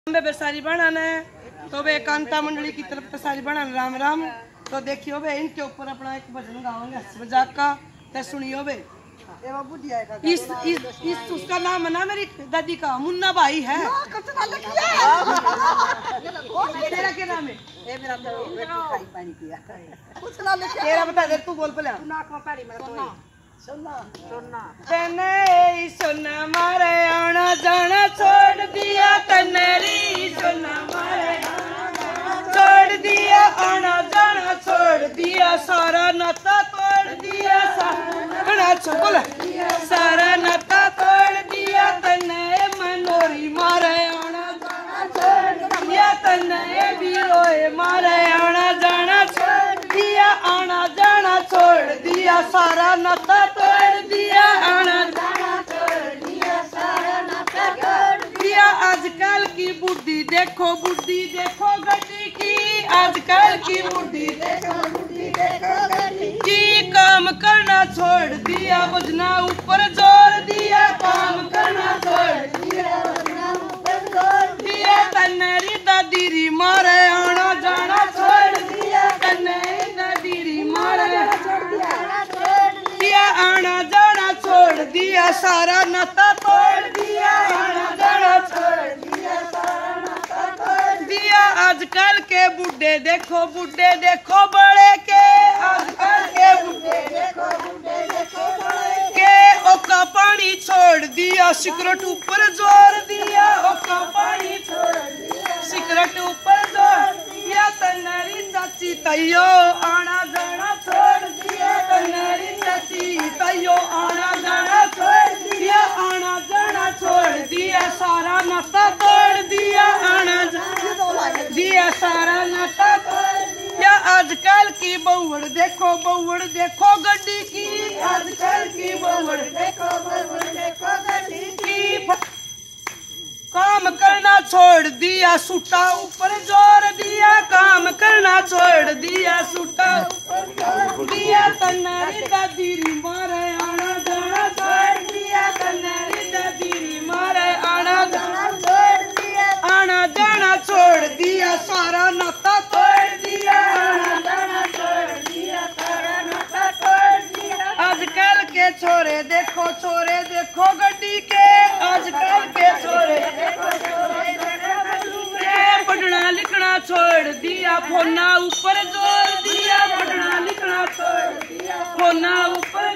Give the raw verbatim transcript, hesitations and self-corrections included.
सारी बनाने तो वे कांता मंडली की तरफ से सारी बनाने राम राम। तो देखियो वे इनके ऊपर अपना एक भजन गाओगे हंस मजाक का, तो सुनियो वे। इस इस इस उसका नाम है ना मेरी दादी का मुन्ना भाई है। तेरा क्या नाम है? तेरा बता दे, तू बोल पहले। तने सोना मारे आना जाना छोड़ दिया, तनेरी सोना मारे छोड़ दिया, आना जाना छोड़ दिया, सारा नाता तोड़ दिया, सारा बोल सारा नाता तोड़ दिया, तने मनोरी मारे आना जाना छोड़ दिया, तने बिलोए मारे आना जाना छोड़ दिया, आना जाना छोड़ दिया, सारा नाता तोड़ दिया, आना जाना छोड़ दिया, सारा नाता तोड़ दिया। आजकल की बुद्धि देखो, बुद्धि देखो गड्डी की, आजकल की बुद्धि देखो, बुद्धि देखो गड्डी की, काम करना छोड़ दिया, बजना ऊपर जोर दिया, काम करना छोड़ दिया, बजना ऊपर जोर दिया, तन्नेरी दादी री मारे आना जाना छोड़ दिया, तन्नेरी दादी री मारे दिया, आना जाना छोड़ दिया, सारा नाता तोड़ दिया, आना जाना छोड़ दिया, सारा नाता तोड़ दिया। आजकल के बुड्ढे देखो, बुड्ढे देखो बड़े के, आजकल के बुड्ढे देखो, बुड्ढे देखो बड़े के, ओका पानी छोड़ दिया, सिगरेट ऊपर जोर दिया, ओका पानी छोड़ दिया, सिगरेट ऊपर जोर दिया, तन्नेरी चाची तैयो आना जाना छोड़ दिया, तन्नेरी चाची तैयो आना जाना छोड़ दिया, आना जाना छोड़ दिया, सारा नाता तोड़ दिया, आना जाना दिया, सारा नाता तोड़ दिया। आजकल की बहुड़ देखो, बहुड़ देखो गड्डी की, आजकल की बहुड़ देखो, बहुड़ देखो गड्डी की, काम करना छोड़ दिया, सूटा ऊपर जोर दिया, काम करना छोड़ दिया, सूटा ऊपर जोर दिया, तन्नेरी दादी री मारे आना जाना छोड़ दिया, तन्नेरी दादी री मारे आना जाना छोड़ दिया, आना जाना छोड़ दिया, सारा नाता तोड़ दिया, आना जाना छोड़ दिया, सारा नाता तोड़ दिया। आजकल के छोरे देखो, छोरे देखो गड्डी के, आजकल के छोरे देखो, छोरे देखो, पढ़ना लिखना छोड़ दिया, फोना ऊपर जोर दिया, पढ़ना लिखना छोड़ दिया, फोना ऊपर